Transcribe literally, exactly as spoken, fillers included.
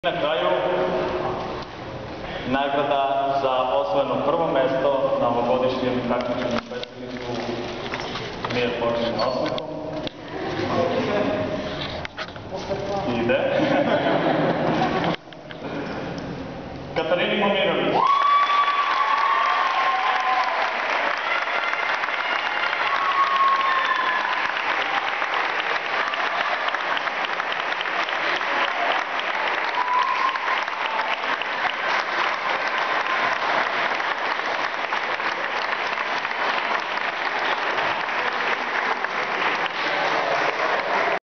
Na kraju, nagrada za osvojeno prvo mesto na ovogodišnjem takmičenju u pesništvu Mir počinje osmehom.